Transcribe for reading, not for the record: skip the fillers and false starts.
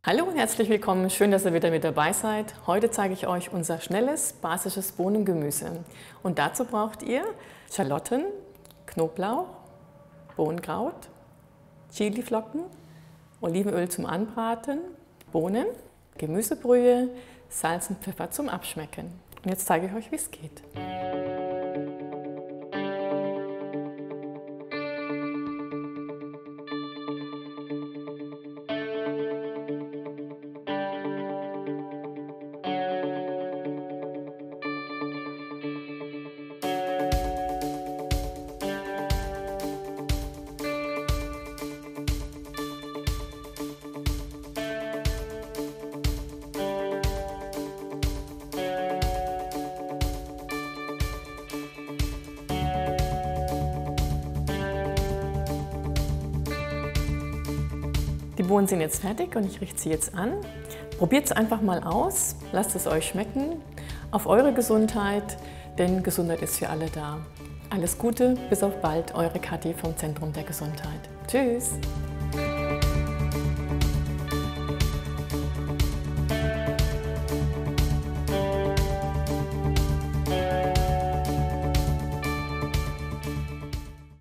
Hallo und herzlich willkommen, schön, dass ihr wieder mit dabei seid. Heute zeige ich euch unser schnelles, basisches Bohnengemüse. Und dazu braucht ihr Schalotten, Knoblauch, Bohnenkraut, Chiliflocken, Olivenöl zum Anbraten, Bohnen, Gemüsebrühe, Salz und Pfeffer zum Abschmecken. Und jetzt zeige ich euch, wie es geht. Die Bohnen sind jetzt fertig und ich richte sie jetzt an. Probiert es einfach mal aus, lasst es euch schmecken, auf eure Gesundheit, denn Gesundheit ist für alle da. Alles Gute, bis auf bald, eure Kathi vom Zentrum der Gesundheit. Tschüss!